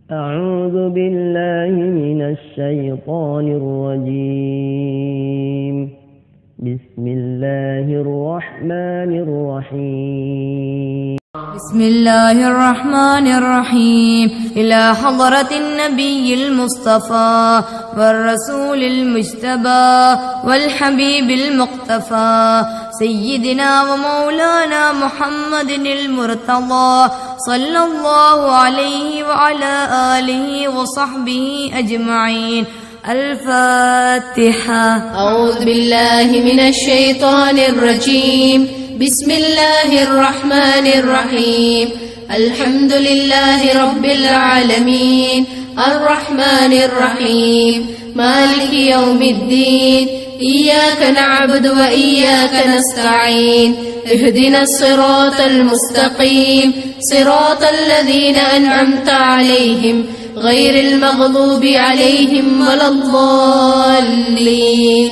أعوذ بالله من الشيطان الرجيم. بسم الله الرحمن الرحيم. بسم الله الرحمن الرحيم. إلى حضرة النبي المصطفى والرسول المجتبى والحبيب المقتفى سيدنا ومولانا محمد المرتضى صلى الله عليه وعلى آله وصحبه أجمعين. الفاتحة. أعوذ بالله من الشيطان الرجيم. بسم الله الرحمن الرحيم. الحمد لله رب العالمين الرحمن الرحيم مالك يوم الدين. إياك نعبد وإياك نستعين. اهدنا الصراط المستقيم صراط الذين أنعمت عليهم غير المغضوب عليهم ولا الضالين.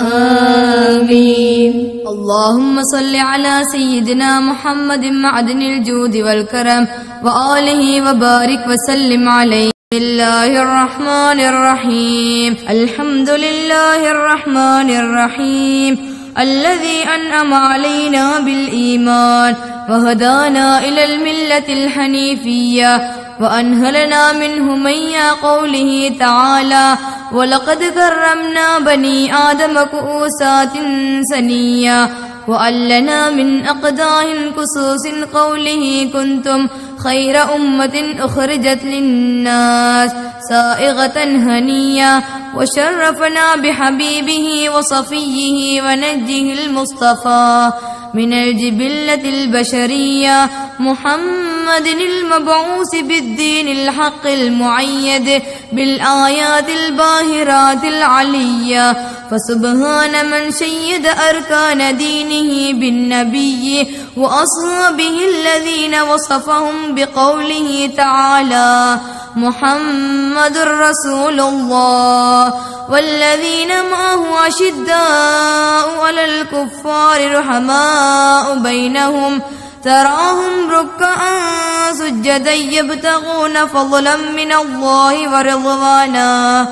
آمين. اللهم صل على سيدنا محمد معدن الجود والكرم وآله وبارك وسلم عليه. بسم الله الرحمن الرحيم. الحمد لله الرحمن الرحيم الذي أنعم علينا بالإيمان وهدانا إلى الملة الحنيفية وأنهلنا منه ميا قوله تعالى ولقد كرمنا بني آدم كؤوسات سنيا وألنا من أقداه كسوس قوله كنتم خير أمة أخرجت للناس سائغة هنية وشرفنا بحبيبه وصفيه ونجه المصطفى من الجبلة البشرية محمد المبعوث بالدين الحق المعيد بالآيات الباهرات العلية. فسبحان من شيد أركان دينه بالنبي وأصحابه الذين وصفهم بقوله تعالى محمد رسول الله والذين معه أشداء على الكفار رحماء بينهم تراهم ركعا سجدا يبتغون فضلا من الله ورضوانا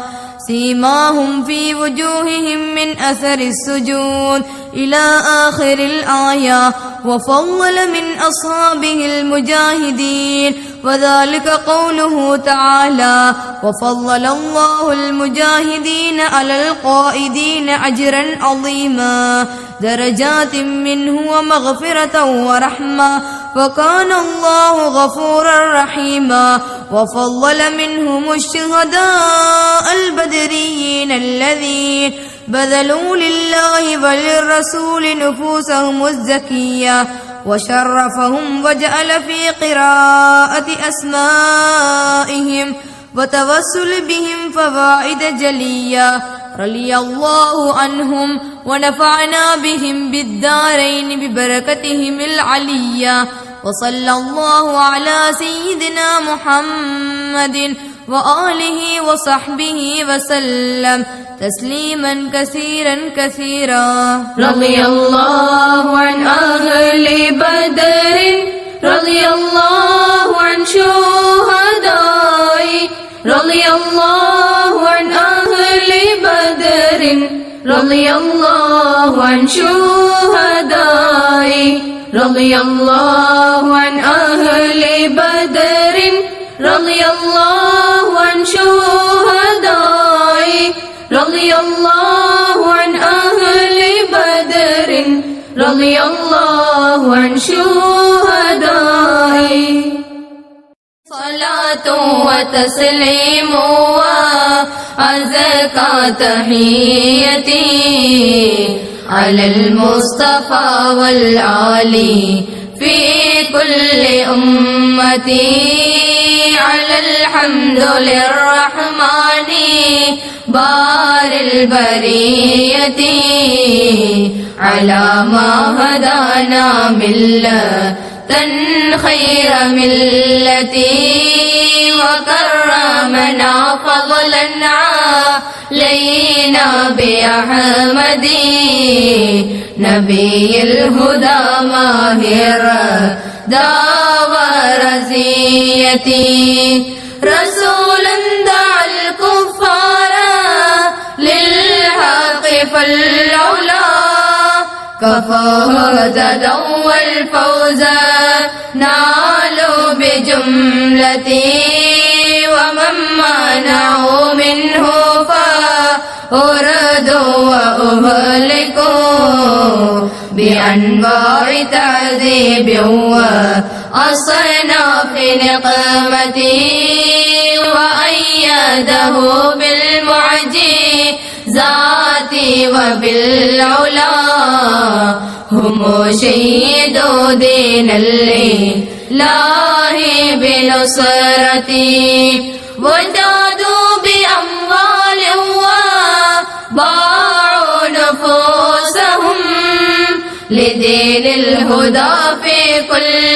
سيماهم في وجوههم من أثر السجود إلى آخر الآية. وفضل من أصحابه المجاهدين وذلك قوله تعالى وفضل الله المجاهدين على القائدين أجرا عظيما درجات منه ومغفرة ورحمة وكان الله غفورا رحيما. وفضل منهم الشهداء البدريين الذين بذلوا لله وللرسول نفوسهم الزكية وشرفهم وجعل في قراءة أسمائهم وتوسل بهم فوائد جلية رضي الله عنهم ونفعنا بهم بالدارين ببركتهم العلية. وصلى الله على سيدنا محمد وآله وصحبه وسلم تسليما كثيرا كثيرا. رضي الله عن أهل بدر رضي الله عن شهداء رضي الله عن أهل بدر رضي الله عن شهداء رضي الله عن أهل بدر رضي الله عن شهداء رضي الله عن أهل بدر رضي الله عن شهداء. صلاة وتسليم وأزكى تحيتي على المصطفى والعالي في كل أمتي على الحمد للرحمن بار البرية على ما هدانا ملة خير ملتي وكرمنا فضلا علينا بأحمد نبي الهدى ماهر دار رزيتي رسولا دعا الكفار للحق فالعلا كفاه اهتدوا والفوز نالوا بجملته ومن منعوا منه فأردوا وأهلكوا بأنواع تعذيب وأصناف نقمته وأيده بالمعجزات وبالعلا هم شهدوا دين الله بنصرته وجادوا بأموال وباعوا نفوسهم لدين الهدى في كل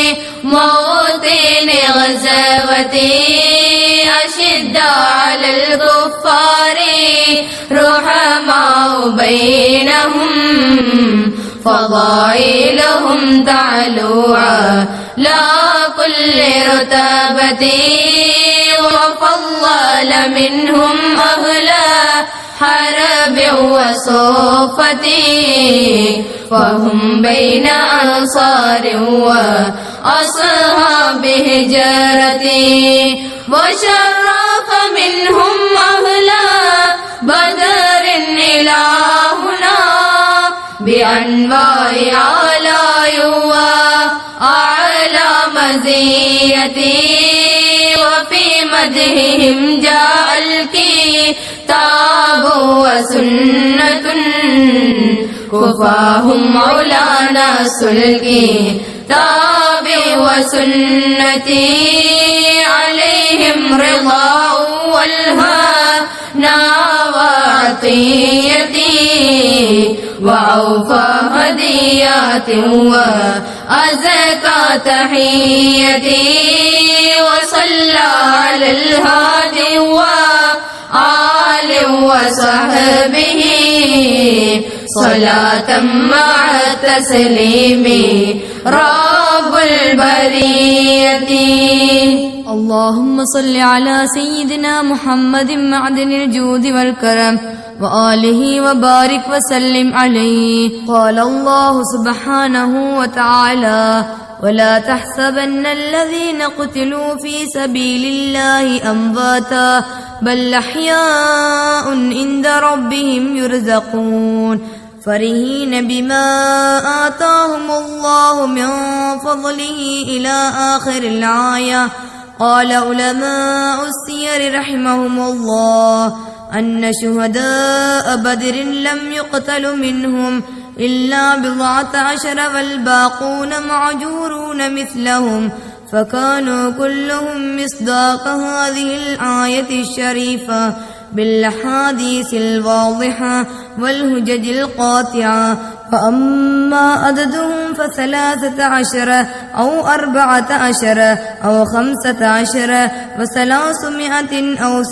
موطن غزوته أشداء على الكفار رحماء بينهم فضائلهم تعلو على كل رتبة وفضل منهم أهل حرب وصوفة فهم بين أنصار وأصحاب هجرة وشرف منهم أهل بدر إلهنا بأنواع آلاء وأعلى مزيتي وفي مدحهم جاء الكتاب وسنة كفاهم مولانا الكتاب وسنتي عليهم رضا والهنا وعطيتي وأوفى هديات وأزكى تحيتي وصلى على الهادي وآل وصحبه صلاة مع التسليم رب البرية. اللهم صل على سيدنا محمد معدن الجود والكرم وآله وبارك وسلم عليه. قال الله سبحانه وتعالى: ولا تحسبن الذين قتلوا في سبيل الله أمواتا بل أحياء عند ربهم يرزقون فرحين بما آتاهم الله من فضله إلى آخر الآية. قال علماء السير رحمهم الله أن شهداء بدر لم يقتل منهم إلا 14 والباقون معجورون مثلهم، فكانوا كلهم مصداق هذه الآية الشريفة بالأحاديث الواضحة والهجج القاطعة. فأما عددهم ف13 أو 14 أو 15 و300 أو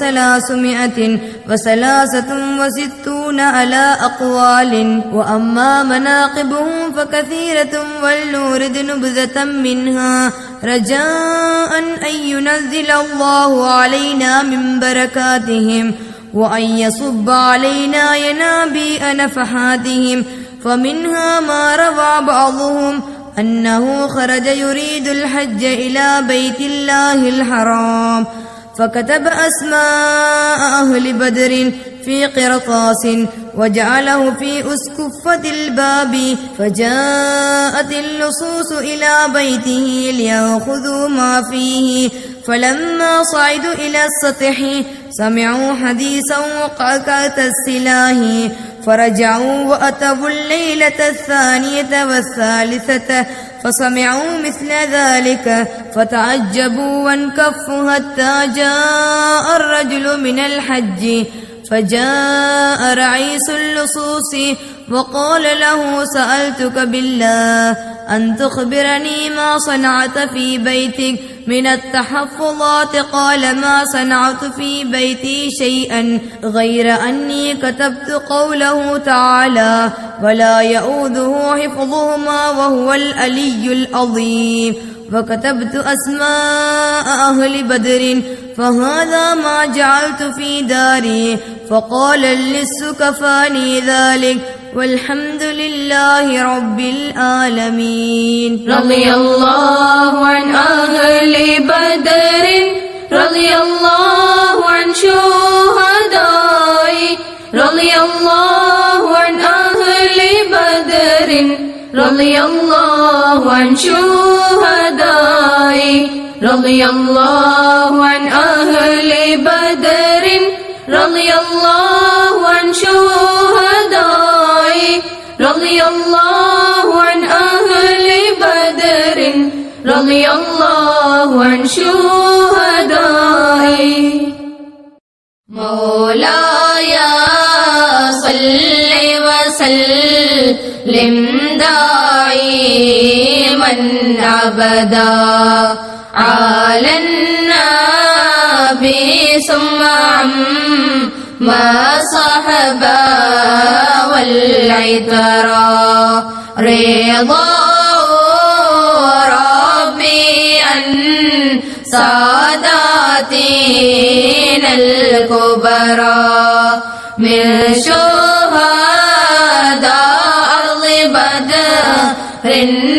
363 على أقوال. وأما مناقبهم فكثيرة ولنورد نبذة منها رجاء أن ينزل الله علينا من بركاتهم وأن يصب علينا ينابيع نفحاتهم. فمنها ما روى بعضهم أنه خرج يريد الحج إلى بيت الله الحرام فكتب أسماء أهل بدر في قرطاس وجعله في أسكفة الباب، فجاءت اللصوص إلى بيته ليأخذوا ما فيه. فلما صعدوا إلى السطح سمعوا حديثا وقعقعة السلاح فرجعوا وأتوا الليلة 2 والثالثة فسمعوا مثل ذلك فتعجبوا وانكفوا حتى جاء الرجل من الحج فجاء رئيس اللصوص وقال له: سألتك بالله أن تخبرني ما صنعت في بيتك من التحفظات. قال: ما صنعت في بيتي شيئا غير أني كتبت قوله تعالى: ولا يؤوده حفظهما وهو العلي العظيم. وكتبت أسماء أهل بدر فهذا ما جعلت في داري. فقال اللص كفاني ذلك والحمد لله رب العالمين. رضي الله عن أهل بدر رضي الله عن شهدائي رضي الله عن أهل بدر رضي الله عن شهدائي رضي الله عن أهل بدر رضي الله عن شهدائي رضي الله عن أهل بدر رضي الله عن شهدائي. مولاي صل وسلم دائما أبدا على النبي ثم ما صحبا والعترا. رضا ربي أن ساداتنا الكبرى من شهداء أرض بدر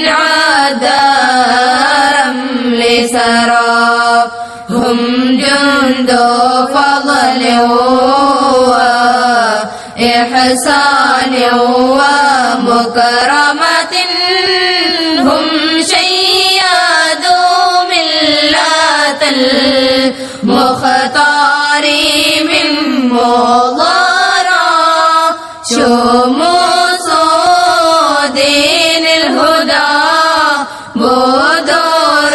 عذارا لسرى. هم جند فضل وإحسان ومكرمة. هم شيادوا ملة المختار من مضارا. شموس دين الهدى بدور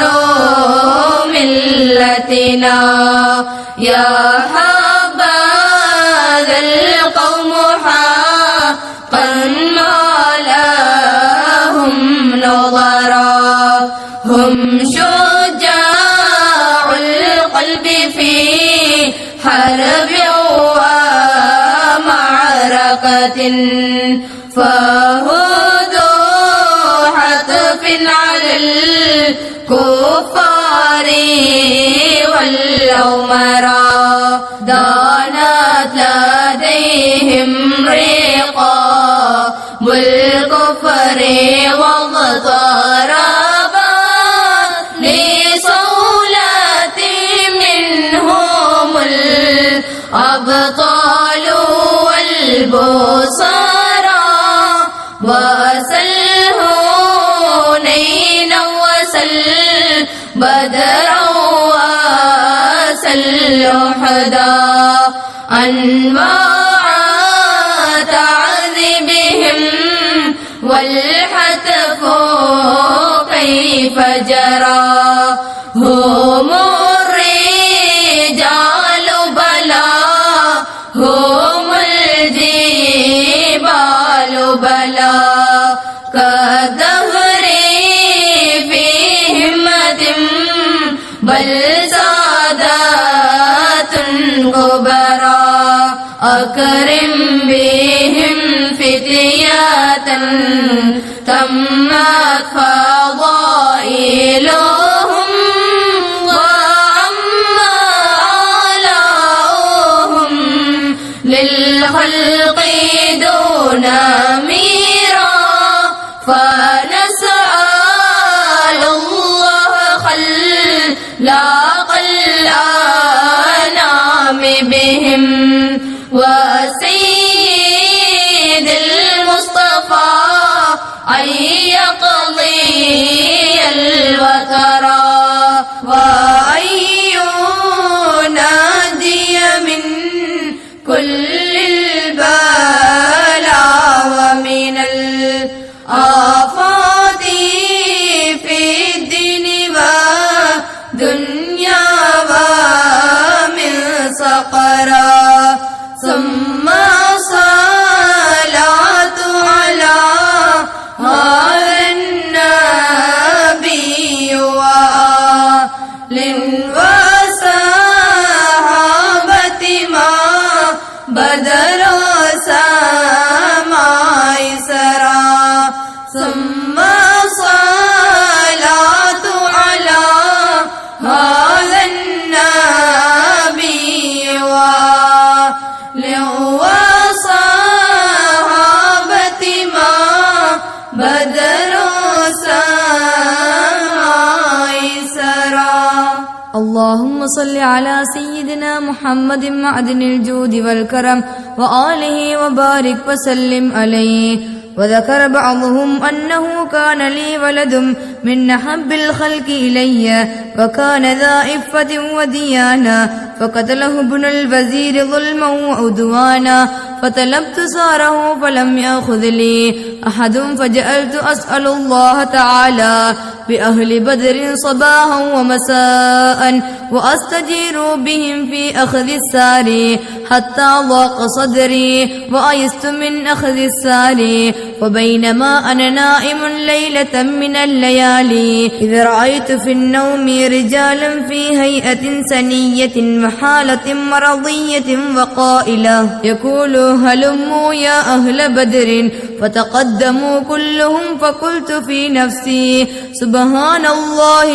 ملتنا. يا حبذا القوم حقا ما لهم نظرا. هم شجاع القلب في حرب ومعركة. فهدوا حتف على الكفار والأمراء. دانت لديهم رقاب الكفر واضطربت لصولة منهم الأبطال والبصرى. وسل هنينا وسل بدرا وسل أحدا. أنواع تعذيبهم والحتف كيف جرى. هم الرجال بلا هم الجبال بلا. كالدهر في همة بل سادات كبرى. أكرم بهم فتية تمت فضائلهم وعما آلاؤهم للخلق دون ميرا. فنسأل الله خلاق الأنام بهم وسيد المصطفى أن يقضي الوترى. وأن ينادي من كل البلاء ومن الآفات في الدين ودنيا ومن سقرا. ثم اللهم صل على سيدنا محمد معدن الجود والكرم وآله وبارك وسلم عليه. وذكر بعضهم أنه كان لي ولد من أحب الخلق إلي وكان ذا إفة وديانا، فقتله ابن الوزير ظلما وعدوانا، فطلبت ساره فلم يأخذ لي أحد، فجعلت أسأل الله تعالى بأهل بدر صباحا ومساء وأستجير بهم في أخذ السار، حتى ضاق صدري وأيست من أخذ السار. وبينما أنا نائم ليلة من الليالي إذ رأيت في النوم رجالا في هيئة سنية وحالة مرضية وقائلة يقول هلموا يا أهل بدر، فتقدموا كلهم، فقلت في نفسي سبحان الله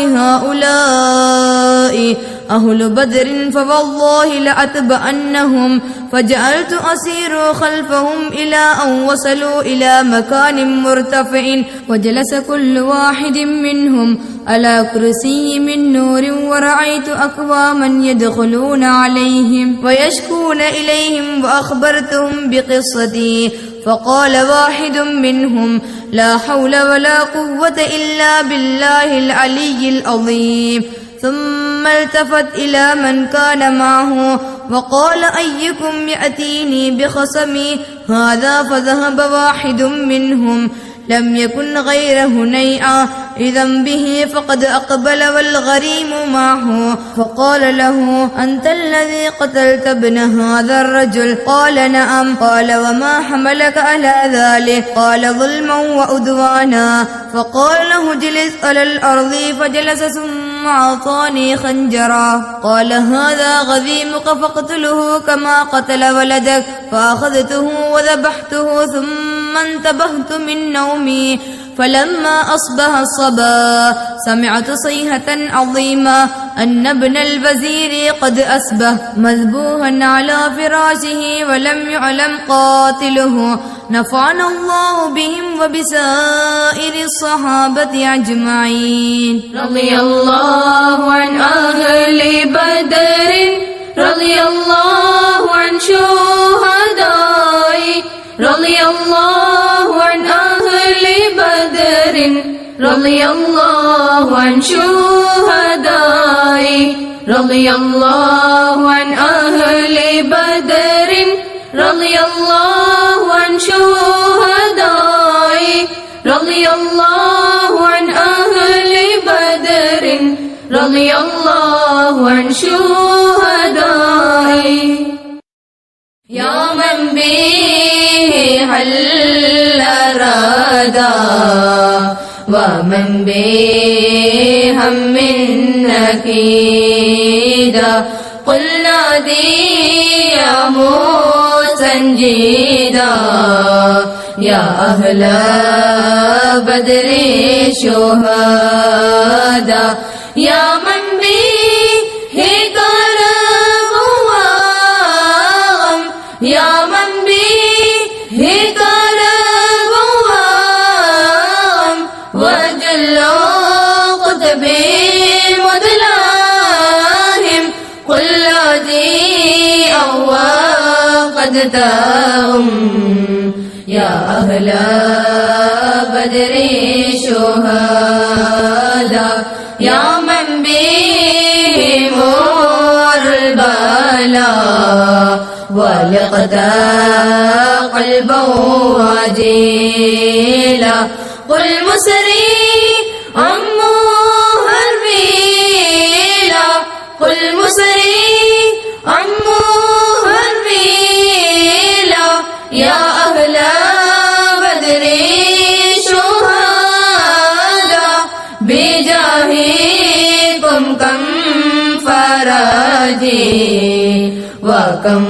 هؤلاء أهل بدر فوالله لأتبعنهم، فجعلت أسير خلفهم إلى أن وصلوا إلى مكان مرتفع، وجلس كل واحد منهم على كرسي من نور، ورأيت أقواما يدخلون عليهم ويشكون إليهم، وأخبرتهم بقصتي، فقال واحد منهم لا حول ولا قوة إلا بالله العلي العظيم. ثم التفت إلى من كان معه وقال أيكم يأتيني بخصمي هذا؟ فذهب واحد منهم لم يكن غير هنيئا إذا به، فقد أقبل والغريم معه، فقال له أنت الذي قتلت ابن هذا الرجل؟ قال نعم. قال وما حملك على ذلك؟ قال ظلما وعدوانا. فقال له اجلس على الأرض، فجلس ثم أعطاني خنجرا، قال هذا غذيمك فاقتله كما قتل ولدك، فأخذته وذبحته، ثم انتبهت من نومي، فلما أصبح الصباح سمعت صيحة عظيمة أن ابن الوزير قد أصبح مذبوحا على فراشه ولم يعلم قاتله، نفعنا الله بهم وبسائر الصحابة أجمعين. رضي الله عن أهل بدر، رضي الله عن شهداء، رضي الله عن أهل بدر، رضي الله عن شهداء، رضي الله عن أهل بدر، رضي الله عن شهداء، رضي الله عن أهل بدر، رضي الله عن شهداء. يا من به حل ردا ومن به هم نكيدا، قل نادي يا مسنجدا، يا أهل بدر شهدا، يا من به كرم وغم، يا من به كرم وغم، وجل قطب مدلاهم، قل لدي قد تهم، يا أهل بدر شهدا، يا من بهم البلاء ولقد قلبه وجيلا، قل مسري عمه البيلا، قل مسري عمه البيلا، يا أهل بدر شهدا، بجاهكم كم فرجي وكم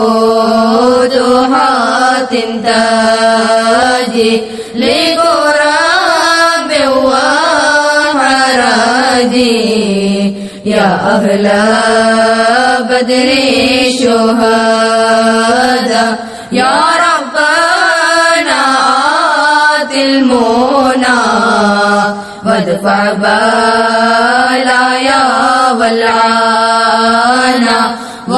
فتوحات تاجي، لقراب وحراجي، يا أهل بدر شهدا، يا ربنا آت المنى وادفع بلايا والعانا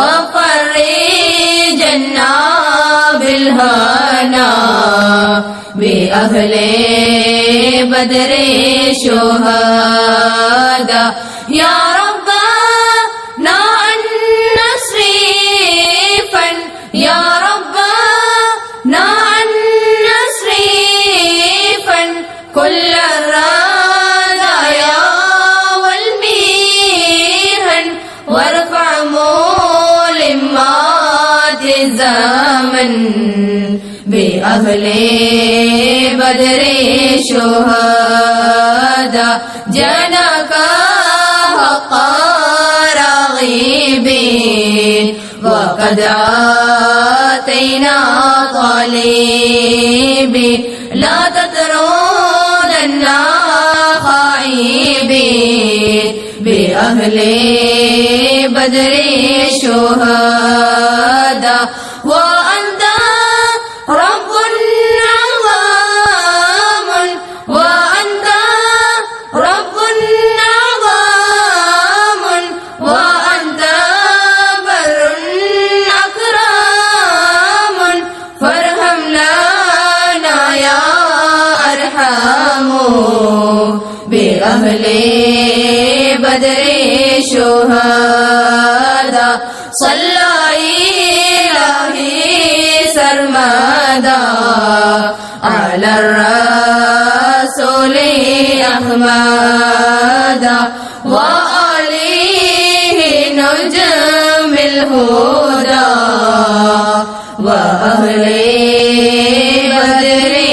وفرجنا بالهنا بأهل بدر شهداء يا ربنا عن نصرفا يا ربنا عن نصرفا كل الرذايا والميهن وارفع ملمات الزمن بأهل بدر شهداء جناك حق راغبين وقد آتينا طالبين لا تطردنا خائبين بأهل بدر شهداء وأنت رب عظام وأنت رب عظام وأنت بر أكرام فارحم لنا يا أرحم بأهل بدر شهداء صلى إلهي سرمدا على الرسول أحمد وآله نجم الهدى وأهل بدر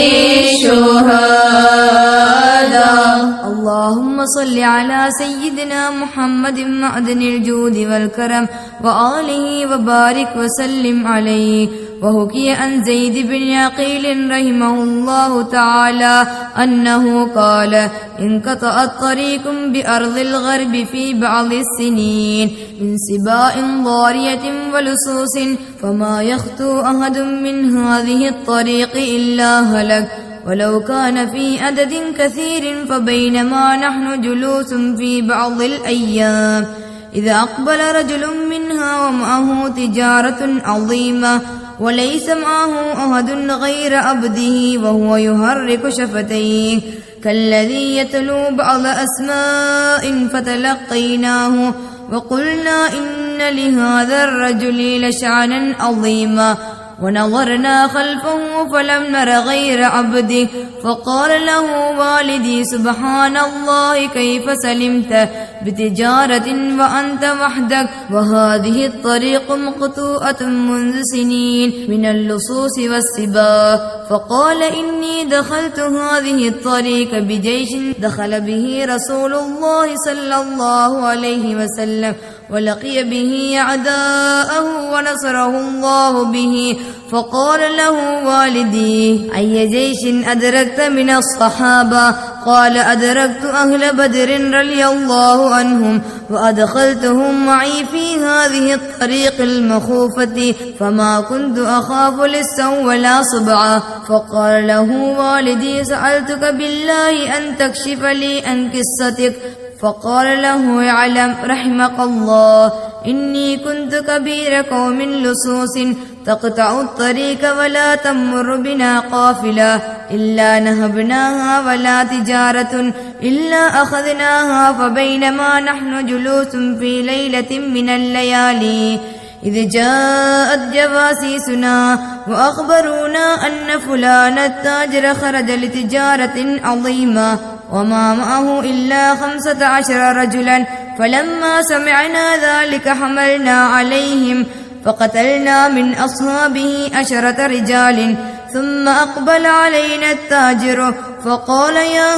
شهداء اللهم صل على سيدنا محمد معدن الجود والكرم وآله وبارك وسلم عليه. وحكي عن زيد بن عقيل رحمه الله تعالى أنه قال: انقطعت طريق بأرض الغرب في بعض السنين من سباء ضارية ولصوص، فما يخطو أحد من هذه الطريق إلا هلك، ولو كان في عدد كثير. فبينما نحن جلوس في بعض الأيام إذا أقبل رجل منها ومعه تجارة عظيمة وليس معه أحد غير عبده، وهو يحرك شفتيه كالذي يتلو بعض أسماء، فتلقيناه وقلنا: إن لهذا الرجل لشأنا عظيما. ونظرنا خلفه فلم نر غير عبده، فقال له والدي: سبحان الله، كيف سلمت بتجارة وأنت وحدك، وهذه الطريق مقطوعة منذ سنين من اللصوص والسباء. فقال: إني دخلت هذه الطريق بجيش دخل به رسول الله صلى الله عليه وسلم، ولقي به أعداءه ونصره الله به. فقال له والدي: أي جيش أدركت من الصحابة؟ قال: أدركت أهل بدر رضي الله عنهم، وأدخلتهم معي في هذه الطريق المخوفة، فما كنت أخاف لسا ولا صبعا. فقال له والدي: سألتك بالله أن تكشف لي عن قصتك. فقال له: اعلم رحمك الله، إني كنت كبير قوم لصوص تقطع الطريق ولا تمر بنا قافلة إلا نهبناها، ولا تجارة إلا أخذناها. فبينما نحن جلوس في ليلة من الليالي إذ جاءت جواسيسنا وأخبرونا أن فلان التاجر خرج لتجارة عظيمة وما معه إلا 15 رجلا. فلما سمعنا ذلك حملنا عليهم فقتلنا من أصحابه 10 رجال. ثم أقبل علينا التاجر فقال: يا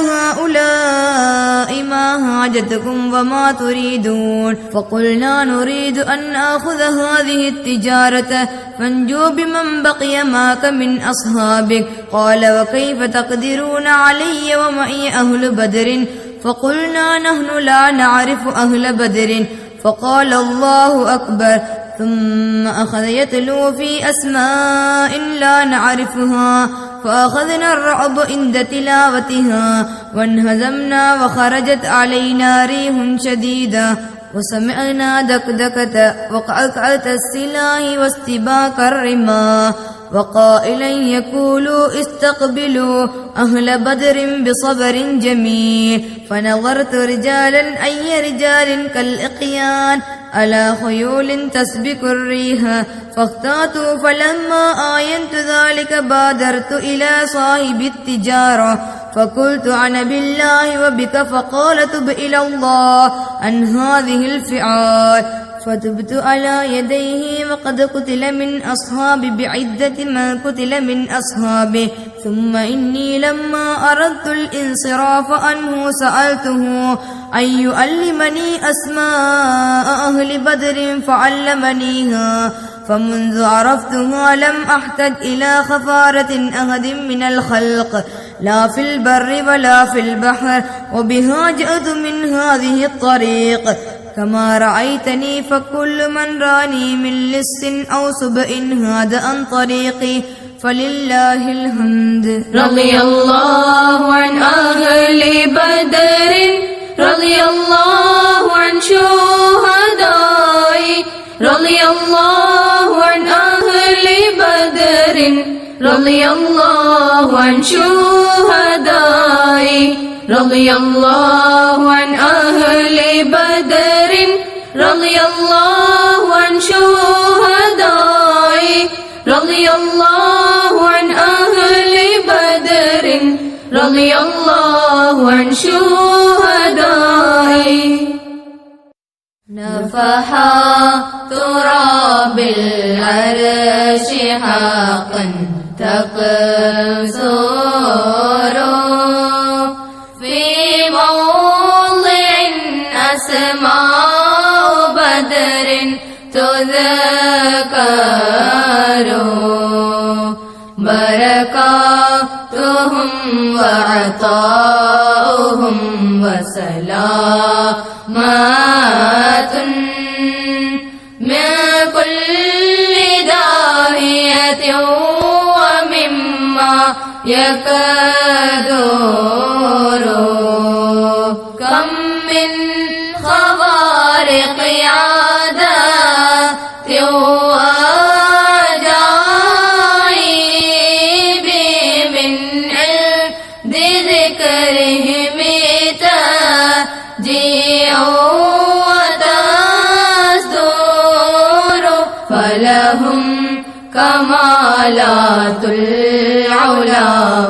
هؤلاء، ما حاجتكم وما تريدون؟ فقلنا: نريد أن نأخذ هذه التجارة فانجو بمن بقي معك من أصحابك. قال: وكيف تقدرون علي ومعي أهل بدر؟ فقلنا: نحن لا نعرف أهل بدر. فقال: الله أكبر. ثم أخذ يتلو في أسماء لا نعرفها، فأخذنا الرعب عند تلاوتها وانهزمنا وخرجت علينا ريح شديدة وسمعنا دكدكة وقعقعة السلاح واستباك الرماح وقائلا يقولوا استقبلوا أهل بدر بصبر جميل. فنظرت رجالا أي رجال كالإقيان على خيول تسبك الريح فاختاتوا. فلما آينت ذلك بادرت إلى صاحب التجارة فقلت أنا بالله وبك فقال تب إلى الله عن هذه الفعال. فتبت على يديه وقد قتل من أصحابي بعدة ما قتل من أصحابه. ثم إني لما أردت الانصراف عنه سألته أن يعلمني أسماء أهل بدر فعلمنيها. فمنذ عرفتها لم أحتج إلى خفارة أحد من الخلق لا في البر ولا في البحر وبها جئت من هذه الطريق. كما رأيتني فكل من راني من لص أو سبء هاد عن طريقي فلله الحمد. رضي الله عن أهل بدر رضي الله عن شهدائي رضي الله عن أهل بدر رضي الله عن شهدائي رضي الله عن أهل بدر رضي الله عن شهدائي رضي الله عن أهل بدر رضي الله عن شهدائي. نفحات تراب العرش حقا تقصر في موضع أسماء بدر تذكر بركاتهم وعطاؤهم وسلامات من كل داهية ومما يكدر. كم من خوارق عادات وعجائب من عند ذكرهم تجيء وتصدر. فلهم كمالات العلا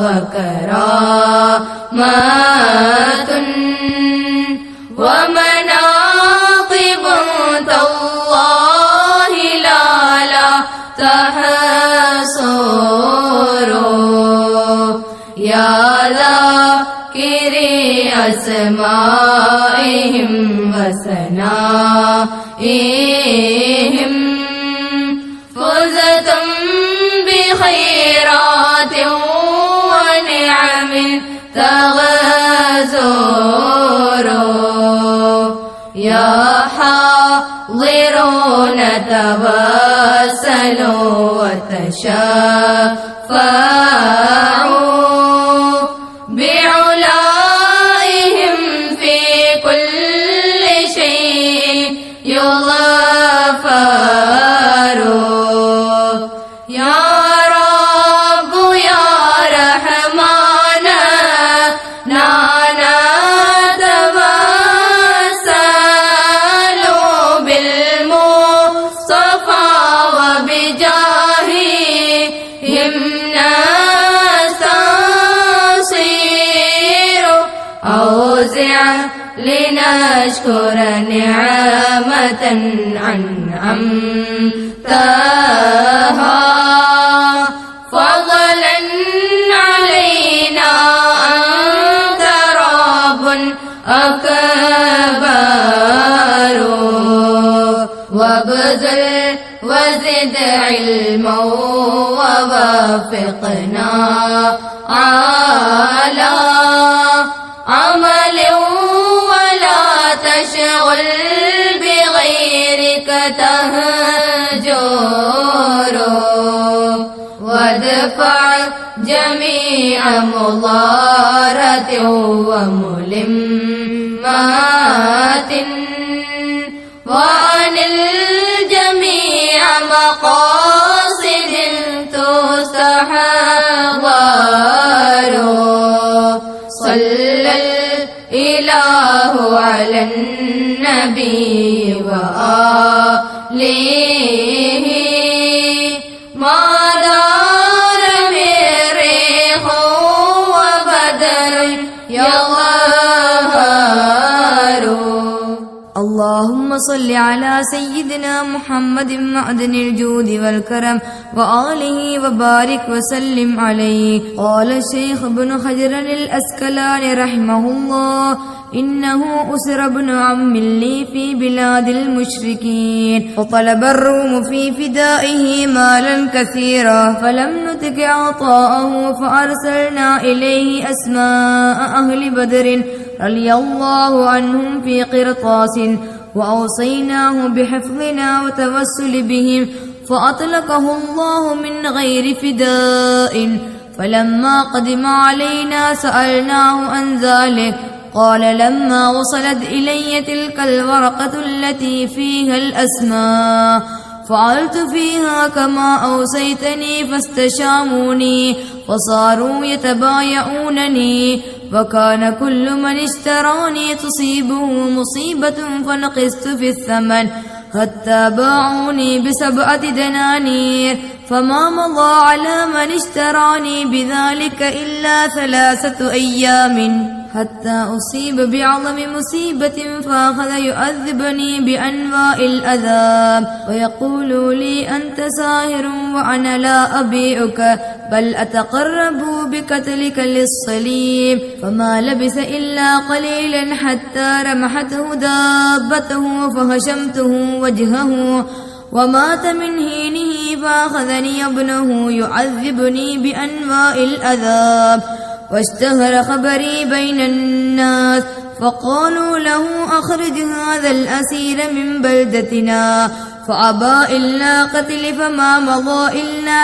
وكرامات ومناقب تالله لا تحصر. يا ذاكري أسمائهم وثنائهم فزتم بخيرات ونعم تغزر. يا حاضرون توسلوا وتشفعوا بعلائهم في كل شيء يغفر. يا رب يا رحمن نانا توسل بالمصطفى وبجاههم نستنصر. أوزع لنشكر نعمة أنعمتها فضلا علينا أنت رب أكبر. وابذل وزد علما ووفقنا على عمل ولا تشغل بغيرك تهجر. وادفع جميع مضارة وملمات وعن الجميع مقاصد تستحضر صلى الإله على النبي وآله ما دار مريخ وبدر يظهر. اللهم صل على سيدنا محمد معدن الجود والكرم وآله وبارك وسلم عليه. قال الشيخ ابن حجر الأسقلاني رحمه الله: إنه أسر ابن عم لي في بلاد المشركين، فطلب الروم في فدائه مالا كثيرا، فلم نتك عطاءه، فأرسلنا إليه أسماء أهل بدر رضي الله عنهم في قرطاس، وأوصيناه بحفظنا وتوسل بهم، فأطلقه الله من غير فداء. فلما قدم علينا سألناه عن ذلك، قال: لما وصلت إلي تلك الورقة التي فيها الأسماء فعلت فيها كما أوصيتني، فاستشاموني فصاروا يتبايعونني، وكان كل من اشتراني تصيبه مصيبة فنقصت في الثمن، حتى باعوني ب7 دنانير، فما مضى على من اشتراني بذلك إلا 3 أيام، حتى أصيب بعظم مصيبة، فأخذ يؤذبني بأنواع الأذاب، ويقول لي: أنت ساهر وأنا لا أبيعك، بل أتقرب بقتلك للصليب. فما لبث إلا قليلا حتى رمحته دابته، فهشمته وجهه ومات من حينه، فأخذني ابنه يعذبني بأنواع الأذاب، واشتهر خبري بين الناس، فقالوا له: أخرج هذا الأسير من بلدتنا، فأبى إلا قتل. فما مضى إلا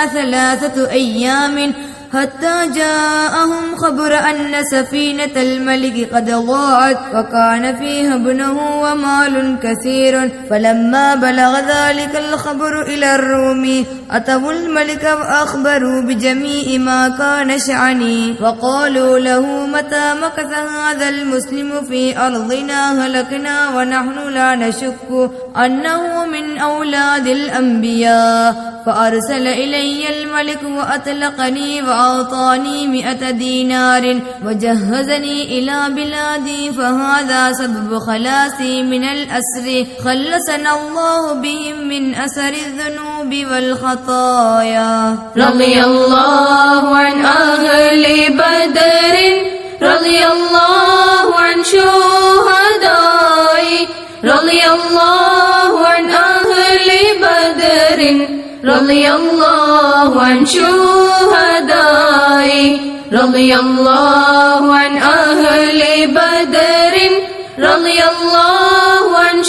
3 أيام حتى جاءهم خبر أن سفينة الملك قد ضاعت، وكان فيها ابنه ومال كثير. فلما بلغ ذلك الخبر إلى الروم أتوا الملك وأخبروا بجميع ما كان شعني، وقالوا له: متى مكث هذا المسلم في أرضنا هلكنا، ونحن لا نشك أنه من أولاد الأنبياء. فأرسل إلي الملك وأطلقني وأعطاني 100 دينار، وجهزني إلى بلادي، فهذا سبب خلاصي من الأسر، خلصنا الله بهم من أثر الذنوب والخطايا. رضي الله عن أهل بدر، رضي الله عن شهداء، رضي الله عن أهل بدر، رضي الله عن شهداء، رضي الله عن أهل بدر، رضي الله عن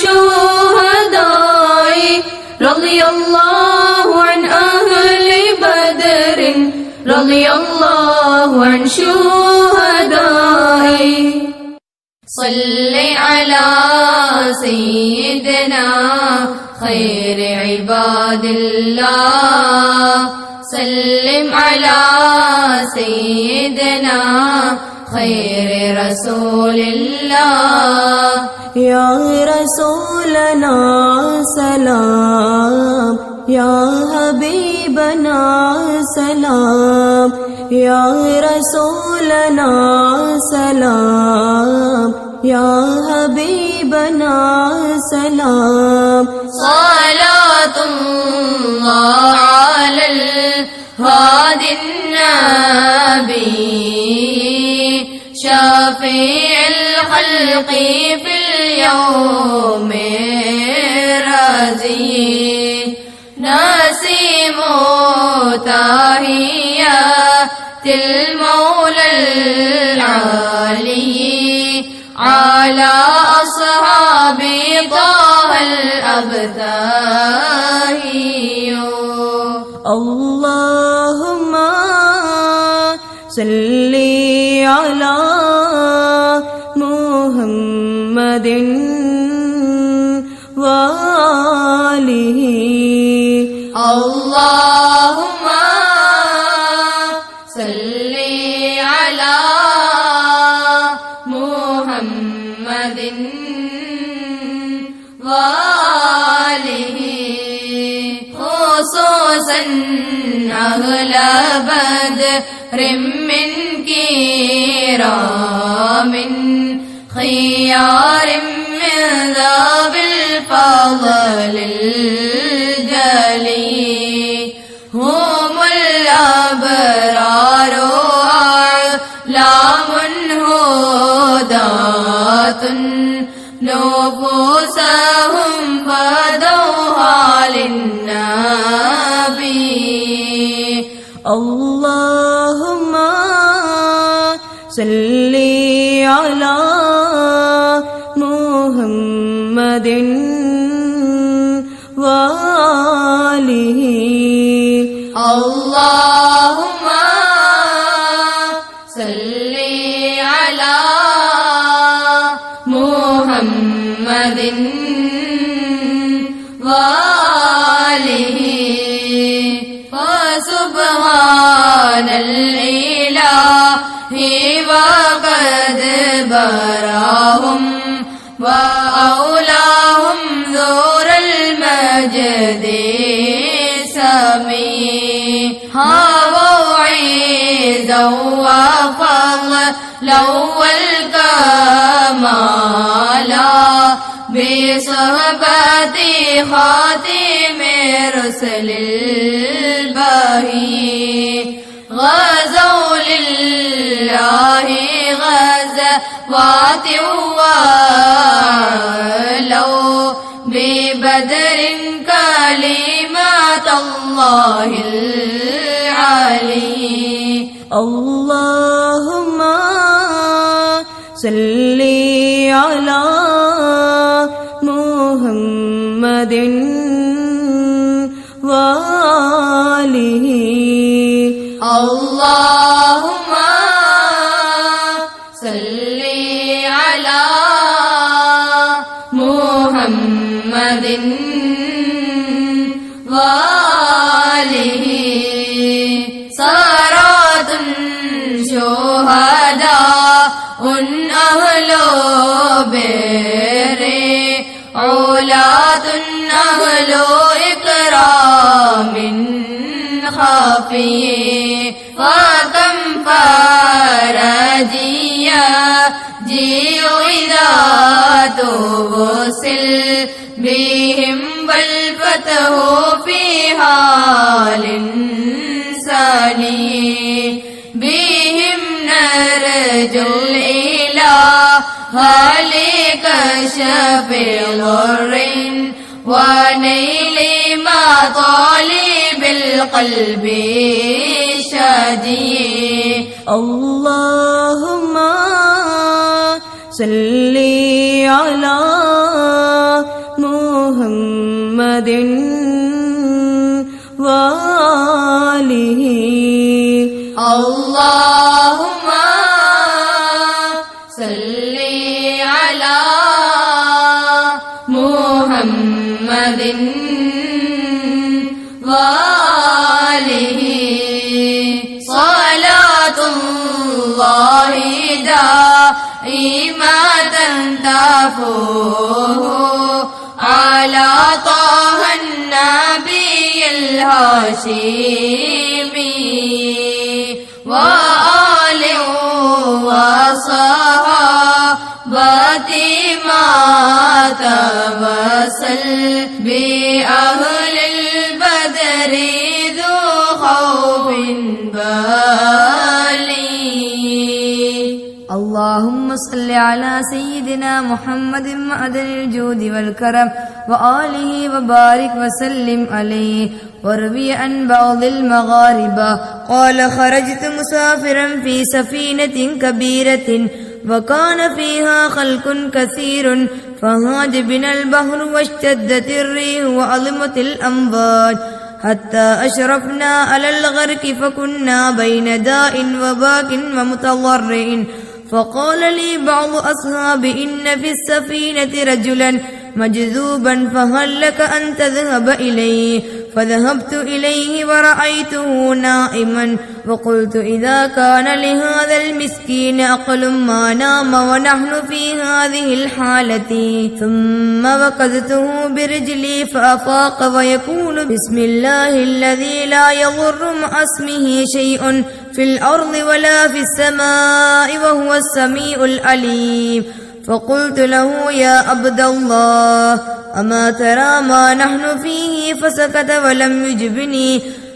شهداء، رضي الله عن أهل بدر، رضي الله عن شهداء. صل على سيدنا خير عباد الله، سلم على سيدنا خير رسول الله. يا رسولنا سلام، يا حبيبنا سلام، يا رسولنا سلام، يا حبيبنا سلام. صلاة الله على الهادي النبي، شافع الخلق في اليوم الرازي، نسيم تحيات المولى العالي، على أصحاب طه الأبتاهي. اللهم अला मुहम्मदिन व आलिहि अल्लाहुम्मा सल्ली अला मुहम्मदिन व आलिहि खुसूसन अहला बदरिम मिन किरामिन खियारिम मिन ज़ाबिल फ़ज़लिल जली हुमुल अबरारो अअलामुन हुदातुन नुफूसहुम फ़दौहा लिन्नबी अल्लाहुम्मा सल्ली अला मुहम्मदिन व आलिहि अल्लाहुम्मा सल्ली अला मुहम्मदिन व आलिहि फसुब्हानल इलाहि व क़द बराहुम व औलाहुम ज़ोरल मजदे समी हावईज़ व फ़ज़ला वल कमाला बिसहबति खातिम रुसलिल बही गज़ौ लिल्लाहि गज़वातिन वअलौ बिबदरिन कलिमतुल्लाहिल अली अल्लाहुम्मा सल्ली अला मुहम्मदिन व आलिहि अल्लाहुम्मा सल्ली अला मुहम्मदिन व आलिहि सरातुन शुहदा उन अहलो बेरे औलातुन अहलो इकरामिन खाफिये फकम फरजिया जियो इदा तो वसिल बिहिम बल फतहो फी हालिन सानी बिहिम नरजुल इलाहा लिकशफिल गुर्रिन व नैलि मतालिबिल क़ल्बि शादी अल्लाहुम्मा सल्ली अला मुहम्मदिन व आलिहि अल्लाहुम्मा सल्ली अला मुहम्मदिन व आलिहि सलातुल्लाहि दाइमतन तफूहु अला ताहन नबिय्यिल हाशिमी व आलिहि व सहाबति मा तवसल बि अहलिल बदरि ज़ु खौफिन बाली اللهم صل على سيدنا محمد معدن الجود والكرم وآله وبارك وسلم عليه. وروي عن بعض المغاربة قال خرجت مسافرا في سفينة كبيرة وكان فيها خلق كثير فهاج بنا البحر واشتدت الريح وعظمت الأمواج حتى أشرفنا على الغرق فكنا بين داء وباك ومتضرع. فقال لي بعض أصحابي إن في السفينة رجلا مجذوبا فهل لك أن تذهب إليه؟ فذهبت إليه ورأيته نائما، وقلت إذا كان لهذا المسكين عقل ما نام ونحن في هذه الحالة. ثم وقذته برجلي فأفاق ويقول بسم الله الذي لا يضر مع اسمه شيء في الأرض ولا في السماء وهو السميع العليم. فقلت له يا عبد الله أما ترى ما نحن فيه؟ فسكت ولم يجبني.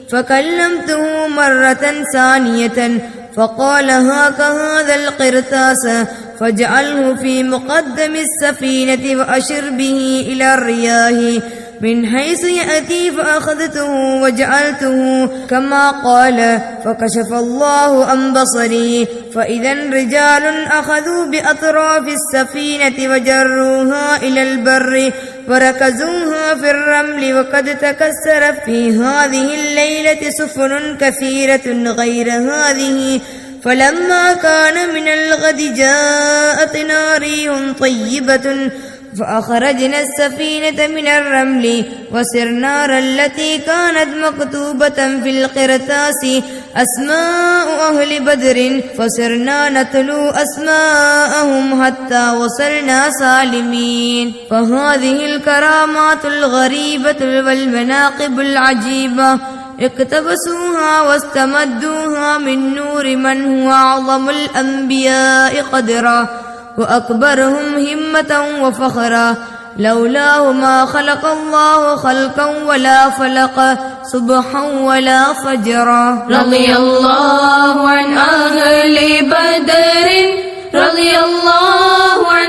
فكلمته مرة ثانية فقال هاك هذا القرطاس فاجعله في مقدم السفينة وأشر به إلى الرياح من حيث يأتي. فأخذته وجعلته كما قال، فكشف الله عن بصري فإذا رجال أخذوا بأطراف السفينة وجروها إلى البر وركزوها في الرمل، وقد تكسرت في هذه الليلة سفن كثيرة غير هذه. فلما كان من الغد جاءتنا ريح طيبة فأخرجنا السفينة من الرمل وسرنا التي كانت مكتوبة في القرطاس أسماء أهل بدر، فسرنا نتلو أسماءهم حتى وصلنا سالمين. فهذه الكرامات الغريبة والمناقب العجيبة اقتبسوها واستمدوها من نور من هو أعظم الأنبياء قدرا وأكبرهم همة وفخرا، لولاه ما خلق الله خلقا ولا فلق صبحا ولا فجرا. رضي الله عن أهل بدر، رضي الله عن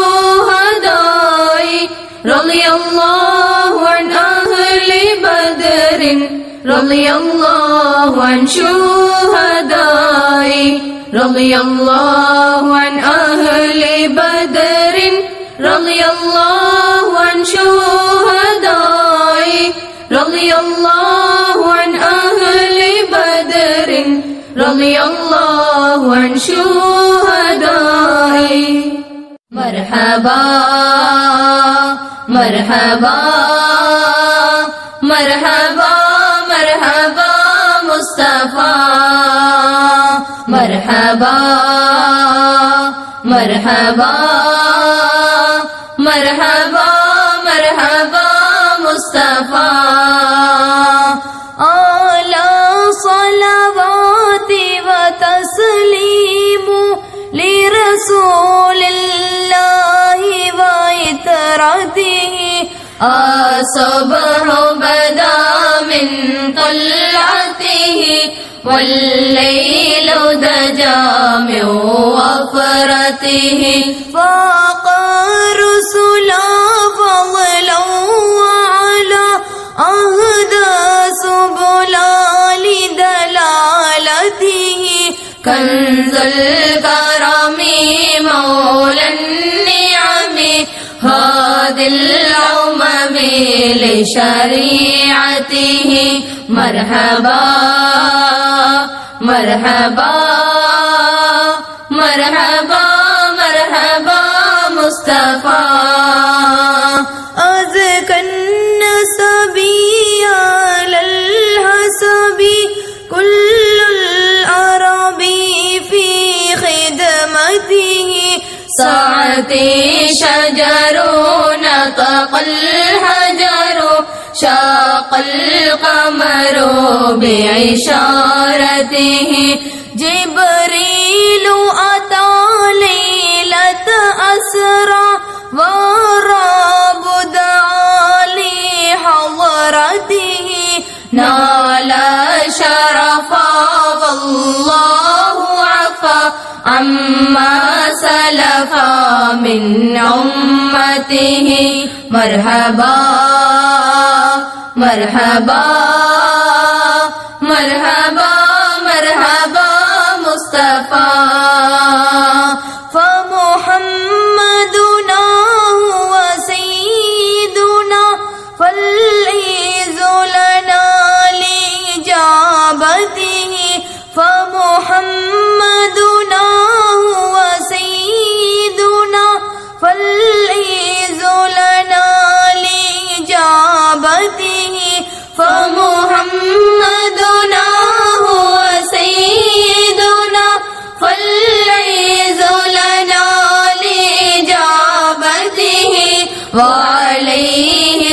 شهداء، رضي الله عن أهل بدر، رضي الله عن شهداء، رضي الله عن أهل بدر، رضي الله عن شهداء، رضي الله عن أهل بدر، رضي الله عن شهداء. مرحبا مرحبا مرحبا مرحبا مصطفى، مرحبا مرحبا مرحبا مرحبا مصطفى. على صلوات وتسليم لرسول الله وعترته. الصبح بدا من طلعته والليل دجى من وفرته. فاق رسلا فضلا وعلى أهدى سبلا لدلالته. كنز الكرم مولى النعم هادي الأمم لشريعته. مرحبا مرحبا مرحبا مرحبا مصطفى. أزكى النسب على الحسب كل العرب في خدمته. ساعتي شجر نطق الحجر شاق القمر بعشارته. جبريل أتى ليلة أسرى ورب دعا لحضرته. نال شرفا والله عفا عما سلفا من أمته. مرحبا مرحبا مرحبا مرحبا مصطفى. فمحمدنا هو سيدنا فالعز لنا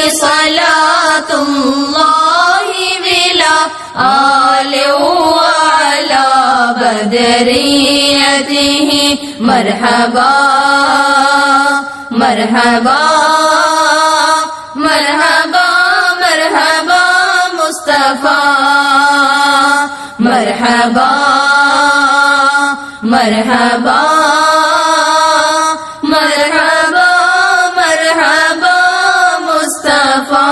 صلاة الله بلا آل وعلى بدريته مرحبا مرحبا مرحبا مرحبا مصطفى مرحبا مرحبا مرحبا مرحبا مصطفى.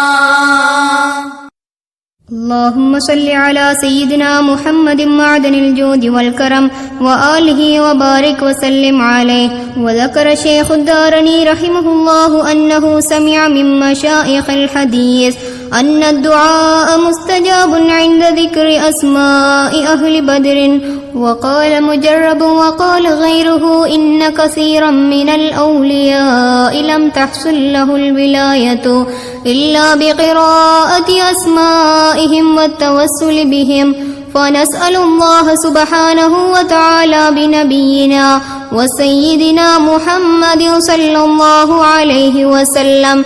اللهم صل على سيدنا محمد معدن الجود والكرم وآله وبارك وسلم عليه. وذكر شيخ الدارمي رحمه الله أنه سمع من مشايخ الحديث أن الدعاء مستجاب عند ذكر أسماء أهل بدر. وقال مجرب وقال غيره إن كثيرا من الأولياء لم تحصل له الولاية إلا بقراءة أسمائهم والتوسل بهم. فنسأل الله سبحانه وتعالى بنبينا وسيدنا محمد صلى الله عليه وسلم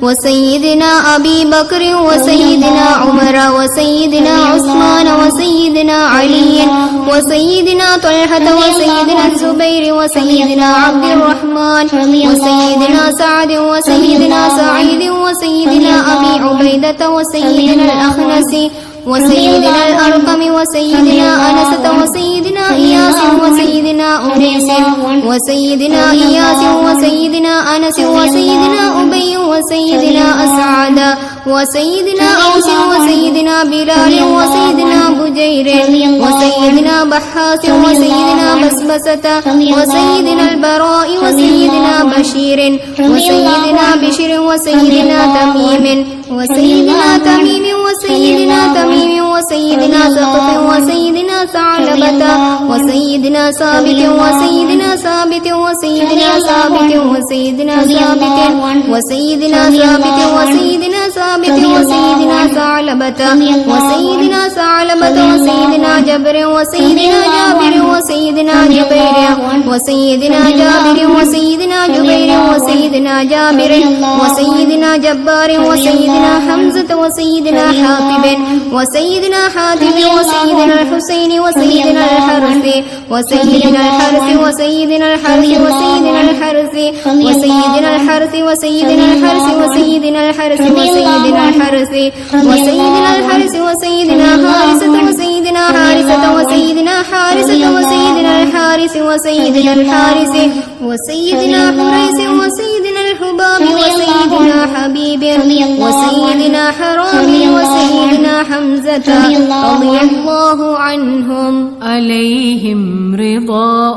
وسيدنا أبي بكر وسيدنا عمر وسيدنا عثمان وسيدنا علي وسيدنا طلحة وسيدنا الزبير وسيدنا عبد الرحمن وسيدنا سعد وسيدنا سعيد وسيدنا أبي عبيدة وسيدنا الأخنس وسيدنا الأرقم وسيدنا أنسة وسيدنا إياس وسيدنا أنيس وسيدنا إياس وسيدنا أنس وسيدنا أبي وسيدنا أسعد وسيدنا أوس وسيدنا بلال وسيدنا بجير وسيدنا بحاس وسيدنا بسبسة وسيدنا البراء وسيدنا بشير وسيدنا بشر وسيدنا تميم وسيدنا تميم وسيدنا تميم وسيدنا سقف وسيدنا ثعلبة وسيدنا ثابت وسيدنا ثابت وسيدنا ثابت وسيدنا ثابت وسيدنا ثابت وسيدنا ثابت وسيدنا ثعلبة وسيدنا ثعلبة وسيدنا جبر وسيدنا جابر وسيدنا جبير وسيدنا جابر وسيدنا جبير وسيدنا جابر وسيدنا جبار وسيدنا حمزة وسيدنا حاتب وسيدنا حاتب وسيدنا الحسين وسيدنا الحرث وسيدنا الحرث وسيدنا الحرث وسيدنا الحرث وسيدنا الحرث وسيدنا الحرث وسيدنا الحرث وسيدنا الحرث وسيدنا الحرث وسيدنا حارثة وسيدنا حارثة وسيدنا حارثة وسيدنا الحارث وسيدنا الحارث وسيدنا حريث وسيدنا الحباب وسيدنا حبيب وسيدنا حرام وسيدنا حمزة رضي الله عنهم. عليهم رضاء